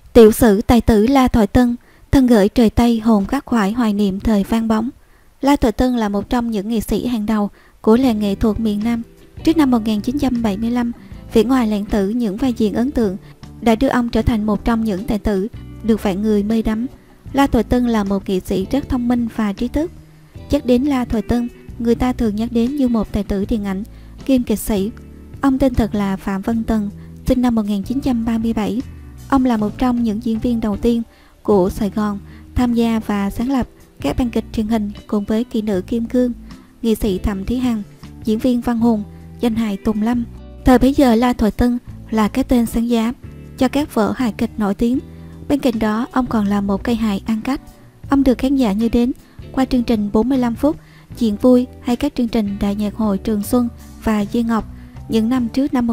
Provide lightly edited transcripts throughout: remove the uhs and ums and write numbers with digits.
Tiểu sử tài tử La Thoại Tân, thân gửi trời Tây hồn khắc khoải hoài niệm thời vang bóng. La Thoại Tân là một trong những nghệ sĩ hàng đầu của làng nghệ thuật miền Nam. Trước năm 1975, phía ngoài lãng tử những vai diễn ấn tượng đã đưa ông trở thành một trong những tài tử được vạn người mê đắm. La Thoại Tân là một nghệ sĩ rất thông minh và trí thức. Nhắc đến La Thoại Tân, người ta thường nhắc đến như một tài tử điện ảnh, kiêm kịch sĩ. Ông tên thật là Phạm Văn Tần, sinh năm 1937. Ông là một trong những diễn viên đầu tiên của Sài Gòn tham gia và sáng lập các ban kịch truyền hình cùng với kỳ nữ Kim Cương, nghệ sĩ Thẩm Thí Hằng, diễn viên Văn Hùng, danh hài Tùng Lâm. Thời bấy giờ La Thoại Tân là cái tên sáng giá cho các vở hài kịch nổi tiếng. Bên cạnh đó, ông còn là một cây hài ăn cách. Ông được khán giả nhớ đến qua chương trình 45 phút, Chuyện vui hay các chương trình Đại nhạc hội Trường Xuân và Dê Ngọc những năm trước năm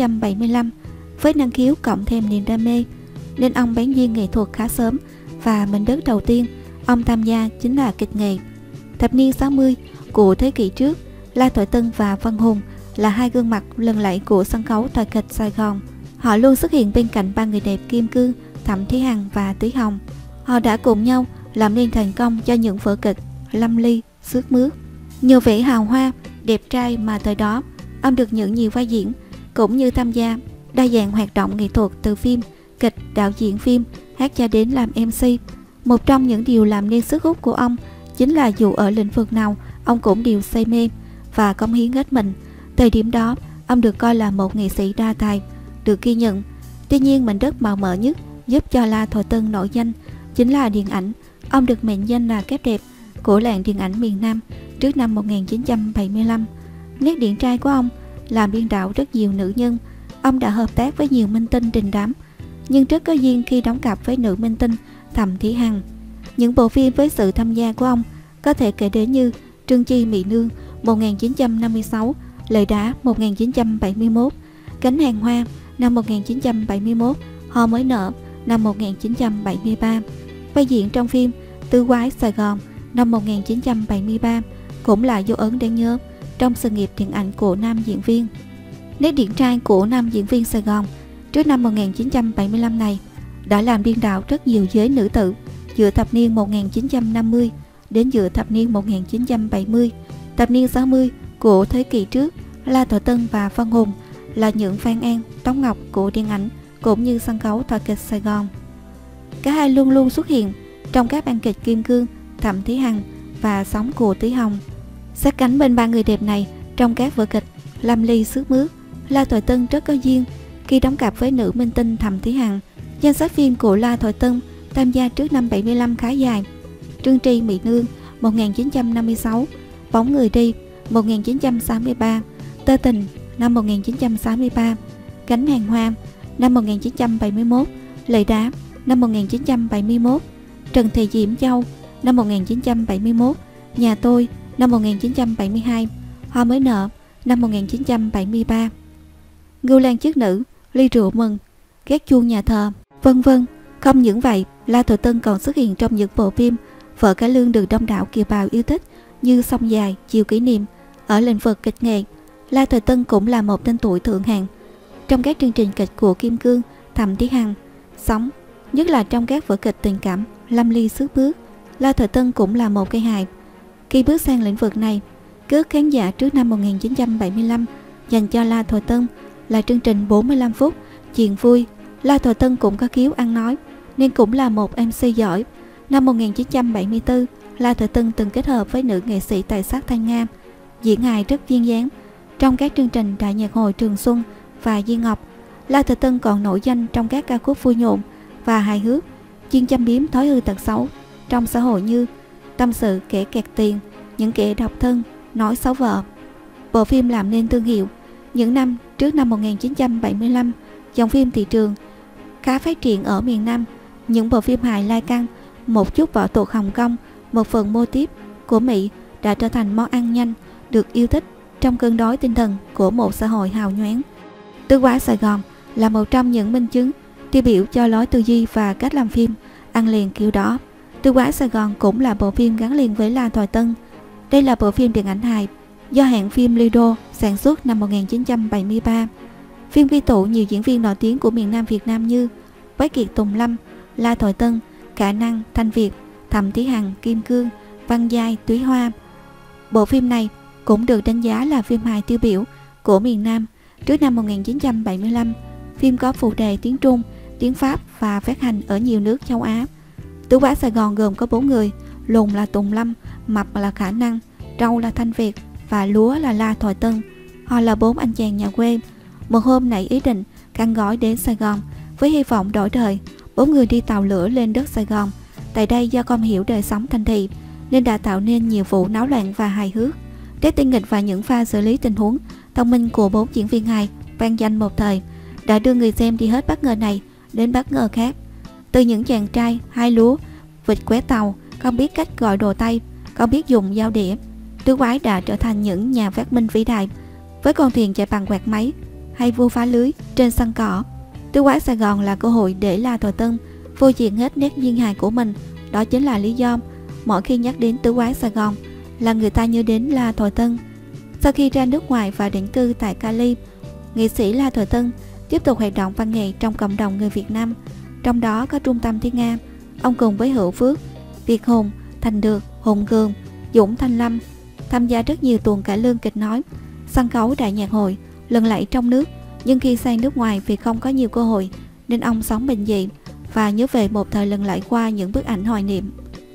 1975. Với năng khiếu cộng thêm niềm đam mê nên ông bén duyên nghệ thuật khá sớm, và mảnh đất đầu tiên ông tham gia chính là kịch nghệ. Thập niên 60 của thế kỷ trước, La Thoại Tân và Văn Hùng là hai gương mặt lừng lẫy của sân khấu thời kịch Sài Gòn. Họ luôn xuất hiện bên cạnh ba người đẹp Kim Cương, Thẩm Thí Hằng và Túy Hồng. Họ đã cùng nhau làm nên thành công cho những vở kịch Lâm Ly, Xước Mướt. Nhờ vẻ hào hoa, đẹp trai mà thời đó ông được nhận nhiều vai diễn, cũng như tham gia đa dạng hoạt động nghệ thuật từ phim, kịch, đạo diễn phim, hát cho đến làm MC. Một trong những điều làm nên sức hút của ông chính là dù ở lĩnh vực nào, ông cũng đều say mê và cống hiến hết mình. Thời điểm đó, ông được coi là một nghệ sĩ đa tài, được ghi nhận. Tuy nhiên, mảnh đất màu mỡ nhất giúp cho La Thoại Tân nổi danh chính là điện ảnh. Ông được mệnh danh là kép đẹp của làng điện ảnh miền Nam trước năm 1975. Nét điển trai của ông làm điên đảo rất nhiều nữ nhân. Ông đã hợp tác với nhiều minh tinh đình đám, nhưng rất có duyên khi đóng cặp với nữ minh tinh Thẩm Thí Hằng. Những bộ phim với sự tham gia của ông có thể kể đến như Trương Chi Mỹ Nương 1956, Lời Đá 1971, Cánh Hàng Hoa năm 1971, Ho Mới Nở năm 1973. Vai diễn trong phim Tứ Quái Sài Gòn năm 1973 cũng là dấu ấn đáng nhớ trong sự nghiệp điện ảnh của nam diễn viên. Nét điển trai của nam diễn viên Sài Gòn trước năm 1975 này đã làm điên đảo rất nhiều giới nữ tử giữa thập niên 1950 đến giữa thập niên 1970. Thập niên 60 của thế kỷ trước, La Thoại Tân và Văn Hùng là những Phan An, Tống Ngọc của điện ảnh cũng như sân khấu thoại kịch Sài Gòn. Cả hai luôn luôn xuất hiện trong các ban kịch Kim Cương, Thẩm Thí Hằng và Sóng của Túy Hồng. Sát cánh bên ba người đẹp này trong các vở kịch Lâm Ly, Xước Mướt, La Thoại Tân rất có duyên khi đóng cặp với nữ minh tinh Thẩm Thí Hằng. Danh sách phim của La Thoại Tân tham gia trước năm 75 khá dài: Trương Tri Mỹ Nương 1956, Bóng Người Đi 1963, Tơ Tình năm 1963, Cánh Hàng Hoa năm 1971, Lời Đá năm 1971, Trần Thị Diễm Châu năm 1971, Nhà Tôi năm 1972, Hoa Mới Nở năm 1973, Ngưu Lang Chức Nữ, Ly Rượu Mừng, Gác Chuông Nhà Thờ, vân vân. Không những vậy, La Thoại Tân còn xuất hiện trong những bộ phim Vợ Cải Lương được đông đảo kiều bào yêu thích như Sông Dài, Chiều Kỷ Niệm. Ở lĩnh vực kịch nghệ, La Thoại Tân cũng là một tên tuổi thượng hạng trong các chương trình kịch của Kim Cương, Thẩm Thí Hằng, Sóng, nhất là trong các vở kịch tình cảm Lâm Ly, Xước Mướt. La Thoại Tân cũng là một cây hài. Khi bước sang lĩnh vực này, cước khán giả trước năm 1975 dành cho La Thoại Tân là chương trình 45 phút, Chuyện vui. La Thoại Tân cũng có khiếu ăn nói nên cũng là một MC giỏi. Năm 1974, La Thoại Tân từng kết hợp với nữ nghệ sĩ tài sắc Thanh Nga, diễn hài rất duyên dáng trong các chương trình Đại nhạc hội Trường Xuân và Dê Ngọc. La Thoại Tân còn nổi danh trong các ca khúc vui nhộn và hài hước, chuyên châm biếm thói hư tật xấu trong xã hội như Tâm sự kẻ kẹt tiền, Những kẻ độc thân, Nói xấu vợ. Bộ phim làm nên thương hiệu. Những năm trước năm 1975, dòng phim thị trường khá phát triển ở miền Nam. Những bộ phim hài lai căng, Một chút võ thuật Hồng Kông, một phần mô típ của Mỹ đã trở thành món ăn nhanh được yêu thích trong cơn đói tinh thần của một xã hội hào nhoáng. Tứ Quái Sài Gòn là một trong những minh chứng tiêu biểu cho lối tư duy và cách làm phim ăn liền kiểu đó. Tứ Quái Sài Gòn cũng là bộ phim gắn liền với La Thoại Tân. Đây là bộ phim điện ảnh hài do hãng phim Lido sản xuất năm 1973. Phim quy tụ nhiều diễn viên nổi tiếng của miền Nam Việt Nam như Quái Kiệt, Tùng Lâm, La Thoại Tân, Khả Năng, Thanh Việt, Thẩm Thí Hằng, Kim Cương, Văn Giai, Túy Hoa. Bộ phim này cũng được đánh giá là phim hài tiêu biểu của miền Nam trước năm 1975. Phim có phụ đề tiếng Trung, tiếng Pháp và phát hành ở nhiều nước châu Á. Tứ quái Sài Gòn gồm có 4 người: lùn là Tùng Lâm, mập là Khả Năng, trâu là Thanh Việt và lúa là La Thoại Tân. Họ là 4 anh chàng nhà quê. Một hôm nảy ý định khăn gói đến Sài Gòn với hy vọng đổi đời. 4 người đi tàu lửa lên đất Sài Gòn. Tại đây do không hiểu đời sống thành thị nên đã tạo nên nhiều vụ náo loạn và hài hước. Cái tinh nghịch và những pha xử lý tình huống thông minh của 4 diễn viên hài vang danh một thời đã đưa người xem đi hết bất ngờ này đến bất ngờ khác. Từ những chàng trai hai lúa, vịt qué tàu, không biết cách gọi đồ tay, không biết dùng dao đĩa, tứ quái đã trở thành những nhà phát minh vĩ đại với con thuyền chạy bằng quạt máy hay vua phá lưới trên sân cỏ. Tứ quái Sài Gòn là cơ hội để La Thoại Tân phô diễn hết nét duyên hài của mình. Đó chính là lý do mỗi khi nhắc đến tứ quái Sài Gòn là người ta nhớ đến La Thoại Tân. Sau khi ra nước ngoài và định cư tại Cali, nghệ sĩ La Thoại Tân tiếp tục hoạt động văn nghệ trong cộng đồng người Việt Nam, trong đó có Trung tâm Tiếng Nga. Ông cùng với Hữu Phước, Việt Hùng, Thành Được, Hùng Cường, Dũng Thanh Lâm tham gia rất nhiều tuồng cải lương, kịch nói, sân khấu, đại nhạc hội, lừng lẫy trong nước. Nhưng khi sang nước ngoài vì không có nhiều cơ hội nên ông sống bình dị và nhớ về một thời lừng lẫy qua những bức ảnh hoài niệm.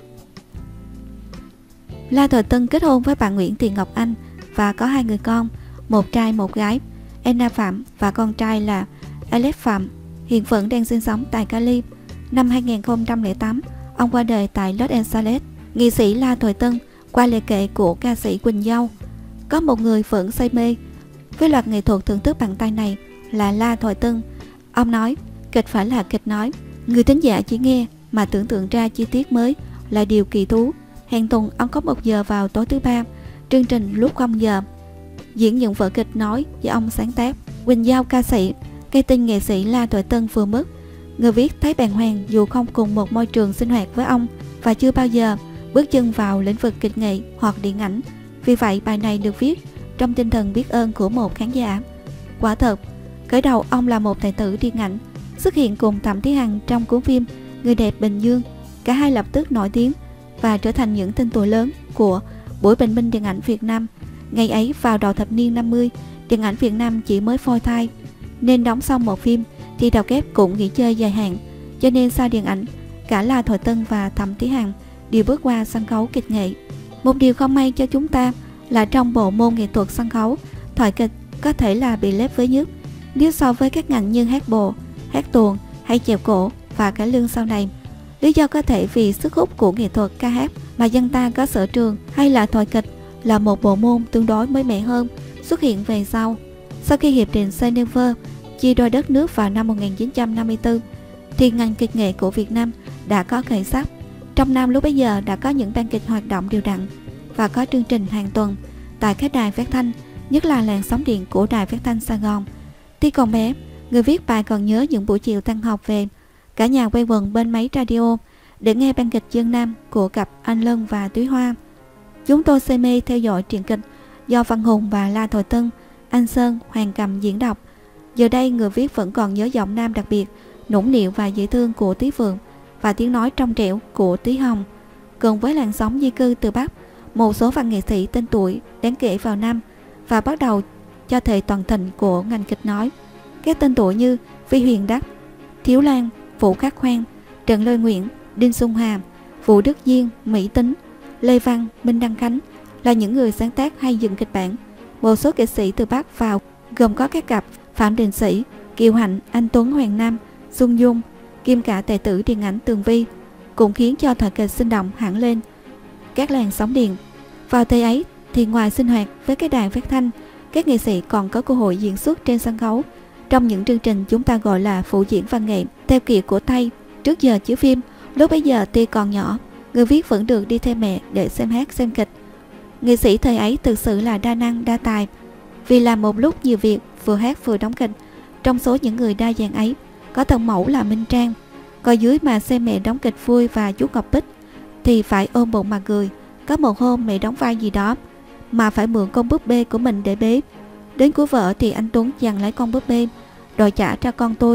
La Thoại Tân kết hôn với bà Nguyễn Thị Ngọc Anh và có 2 người con, một trai một gái, Anna Phạm và con trai là Alex Phạm, hiện vẫn đang sinh sống tại Cali. Năm 2008, ông qua đời tại Los Angeles. Nghệ sĩ La Thoại Tân qua lời kể của ca sĩ Quỳnh Dâu, có một người vẫn say mê với loạt nghệ thuật thưởng thức bằng tay này là La Thoại Tân. Ông nói, kịch phải là kịch nói, người thính giả chỉ nghe mà tưởng tượng ra chi tiết mới là điều kỳ thú. Hàng tuần ông có 1 giờ vào tối thứ Ba, chương trình lúc 0 giờ diễn những vở kịch nói do ông sáng tác. Quỳnh Giao, ca sĩ, cái tên nghệ sĩ La Thoại Tân vừa mất, người viết thấy bàng hoàng dù không cùng một môi trường sinh hoạt với ông và chưa bao giờ bước chân vào lĩnh vực kịch nghệ hoặc điện ảnh. Vì vậy bài này được viết trong tinh thần biết ơn của một khán giả. Quả thật, khởi đầu ông là một tài tử điện ảnh, xuất hiện cùng Thẩm Thí Hằng trong cuốn phim Người đẹp Bình Dương. Cả hai lập tức nổi tiếng và trở thành những tên tuổi lớn của buổi bình minh điện ảnh Việt Nam. Ngày ấy vào đầu thập niên 50, điện ảnh Việt Nam chỉ mới phôi thai, nên đóng xong một phim thì đầu kép cũng nghỉ chơi dài hạn. Cho nên sau điện ảnh, cả La Thoại Tân và Thẩm Thí Hằng đều bước qua sân khấu kịch nghệ. Một điều không may cho chúng ta là trong bộ môn nghệ thuật sân khấu, thoại kịch có thể là bị lép vế nhất nếu so với các ngành như hát bồ, hát tuồng hay chèo cổ và cải lương sau này. Lý do có thể vì sức hút của nghệ thuật ca hát mà dân ta có sở trường, hay là thoại kịch là một bộ môn tương đối mới mẻ hơn, xuất hiện về sau. Sau khi Hiệp định Geneva chia đôi đất nước vào năm 1954, thì ngành kịch nghệ của Việt Nam đã có khởi sắc. Trong Nam lúc bấy giờ đã có những ban kịch hoạt động đều đặn và có chương trình hàng tuần tại các đài phát thanh, nhất là làn sóng điện của Đài Phát thanh Sài Gòn. Tuy còn bé, người viết bài còn nhớ những buổi chiều tan học về, cả nhà quay quần bên máy radio để nghe ban kịch Dương Nam của cặp Anh Lân và Túy Hoa. Chúng tôi say mê theo dõi truyện kịch do Văn Hùng và La Thoại Tân, Anh Sơn, Hoàng Cầm diễn đọc. Giờ đây người viết vẫn còn nhớ giọng nam đặc biệt, nũng nịu và dễ thương của Tí Phượng và tiếng nói trong trẻo của Tí Hồng. Cùng với làn sóng di cư từ Bắc, một số văn nghệ sĩ tên tuổi đáng kể vào Nam và bắt đầu cho thời toàn thịnh của ngành kịch nói. Các tên tuổi như Vi Huyền Đắc, Thiếu Lan, Vũ Khắc Khoan, Trần Lê Nguyễn, Đinh Xuân Hà, Vũ Đức Diên, Mỹ Tính, Lê Văn, Minh Đăng Khánh là những người sáng tác hay dựng kịch bản. Một số kịch sĩ từ Bắc vào gồm có các cặp Phạm Đình Sĩ, Kiều Hạnh, Anh Tuấn, Hoàng Nam, Xuân Dung, kim cả tài tử điện ảnh Tường Vi, cũng khiến cho thoại kịch sinh động hẳn lên các làn sóng điện. Vào thời ấy thì ngoài sinh hoạt với cái đài phát thanh, các nghệ sĩ còn có cơ hội diễn xuất trên sân khấu trong những chương trình chúng ta gọi là phụ diễn văn nghệ theo kiểu của Tây. Trước giờ chiếu phim, lúc bấy giờ tuy còn nhỏ, người viết vẫn được đi theo mẹ để xem hát xem kịch. Nghệ sĩ thời ấy thực sự là đa năng đa tài, vì làm một lúc nhiều việc, vừa hát vừa đóng kịch. Trong số những người đa dạng ấy có thần mẫu là Minh Trang, coi dưới mà xem mẹ đóng kịch vui và chú Ngọc Bích thì phải ôm bụng mà cười. Có một hôm mẹ đóng vai gì đó mà phải mượn con búp bê của mình để bế. Đến cuối vở thì anh Tuấn giằng lấy con búp bê, đòi trả cho con tôi.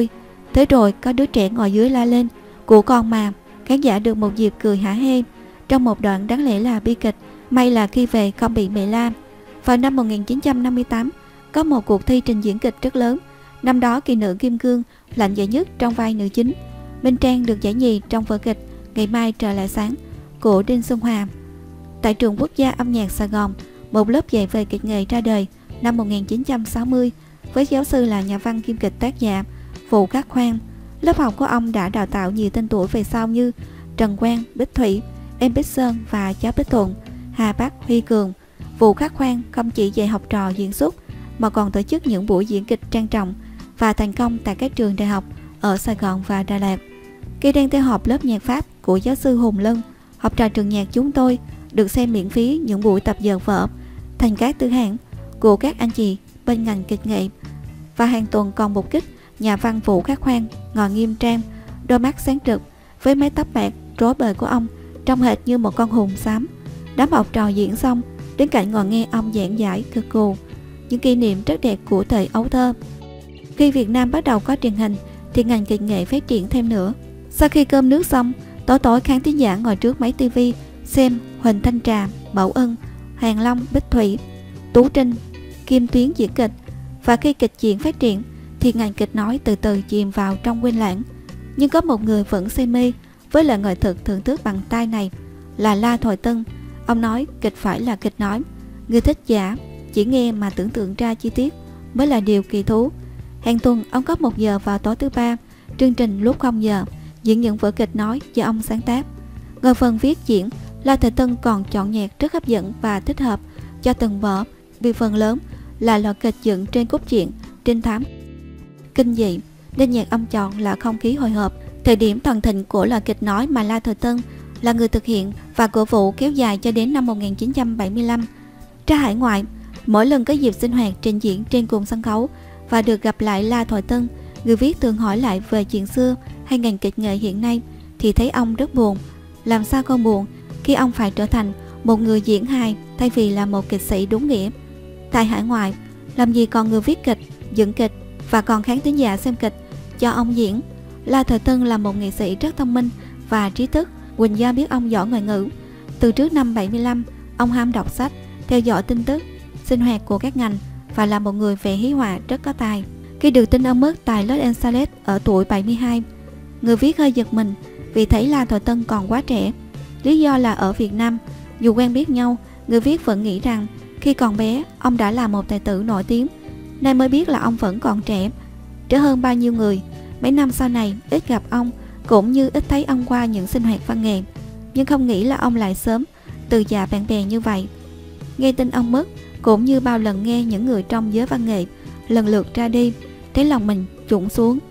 Thế rồi có đứa trẻ ngồi dưới la lên: "Của con mà!" Khán giả được một dịp cười hả hê trong một đoạn đáng lẽ là bi kịch. May là khi về không bị mẹ la. Vào năm 1958, có một cuộc thi trình diễn kịch rất lớn. Năm đó kỳ nữ kim cương lãnh giải nhất trong vai nữ chính. Minh Trang được giải nhì trong vở kịch Ngày mai trời lại sáng của Đinh Xuân Hòa. Tại trường Quốc gia âm nhạc Sài Gòn, một lớp dạy về kịch nghệ ra đời năm 1960 với giáo sư là nhà văn kiêm kịch tác giả Vũ Khắc Khoan. Lớp học của ông đã đào tạo nhiều tên tuổi về sau như Trần Quang, Bích Thủy, Em Bích Sơn và cháu Bích Thuận, Hà Bắc, Huy Cường. Vũ Khắc Khoan không chỉ dạy học trò diễn xuất mà còn tổ chức những buổi diễn kịch trang trọng và thành công tại các trường đại học ở Sài Gòn và Đà Lạt. Khi đang theo học lớp nhạc Pháp của giáo sư Hùng Lân, học trò trường nhạc chúng tôi được xem miễn phí những buổi tập dượt vở Thành Cát Tư Hãn của các anh chị bên ngành kịch nghệ. Và hàng tuần còn mục kích nhà văn Vũ Khắc Khoan ngồi nghiêm trang, đôi mắt sáng rực với mái tóc bạc rối bời của ông trông hệt như một con hùng xám. Đám học trò diễn xong đến cạnh ngồi nghe ông giảng giải cực cù những kỷ niệm rất đẹp của thời ấu thơ. Khi Việt Nam bắt đầu có truyền hình thì ngành kịch nghệ phát triển thêm nữa. Sau khi cơm nước xong, tối tối khán thính giả ngồi trước máy tivi xem Huỳnh Thanh Trà, Bảo Ân, Hoàng Long, Bích Thủy, Tú Trinh, Kim Tuyến diễn kịch. Và khi kịch diễn phát triển thì ngành kịch nói từ từ chìm vào trong quên lãng. Nhưng có một người vẫn say mê với loại nghệ thuật thưởng thức bằng tai này là La Thoại Tân. Ông nói kịch phải là kịch nói, người thích giả chỉ nghe mà tưởng tượng ra chi tiết mới là điều kỳ thú. Hàng tuần ông có 1 giờ vào tối thứ Ba, chương trình lúc 0 giờ diễn những vở kịch nói do ông sáng tác. Ngoài phần viết diễn, La Thoại Tân còn chọn nhạc rất hấp dẫn và thích hợp cho từng vở, vì phần lớn là loại kịch dựng trên cốt truyện trinh thám kinh dị, nên nhạc ông chọn là không khí hồi hộp. Thời điểm toàn thịnh của loại kịch nói mà La Thoại Tân là người thực hiện và cổ vũ kéo dài cho đến năm 1975. Ra hải ngoại, mỗi lần có dịp sinh hoạt trình diễn trên cùng sân khấu và được gặp lại La Thoại Tân, người viết thường hỏi lại về chuyện xưa hay ngành kịch nghệ hiện nay thì thấy ông rất buồn. Làm sao không buồn khi ông phải trở thành một người diễn hài thay vì là một kịch sĩ đúng nghĩa. Tại hải ngoại, làm gì còn người viết kịch, dựng kịch và còn khán thính giả xem kịch cho ông diễn. La Thoại Tân là một nghệ sĩ rất thông minh và trí thức. Quỳnh Giao biết ông giỏi ngoại ngữ. Từ trước năm 75, ông ham đọc sách, theo dõi tin tức, sinh hoạt của các ngành và là một người vẽ hí họa rất có tài. Khi được tin ông mất tại Los Angeles ở tuổi 72, người viết hơi giật mình vì thấy La Thoại Tân còn quá trẻ. Lý do là ở Việt Nam, dù quen biết nhau, người viết vẫn nghĩ rằng khi còn bé ông đã là một tài tử nổi tiếng, nay mới biết là ông vẫn còn trẻ hơn bao nhiêu người. Mấy năm sau này ít gặp ông, cũng như ít thấy ông qua những sinh hoạt văn nghệ, nhưng không nghĩ là ông lại sớm từ già bạn bè như vậy. Nghe tin ông mất, cũng như bao lần nghe những người trong giới văn nghệ lần lượt ra đi, thấy lòng mình trũng xuống.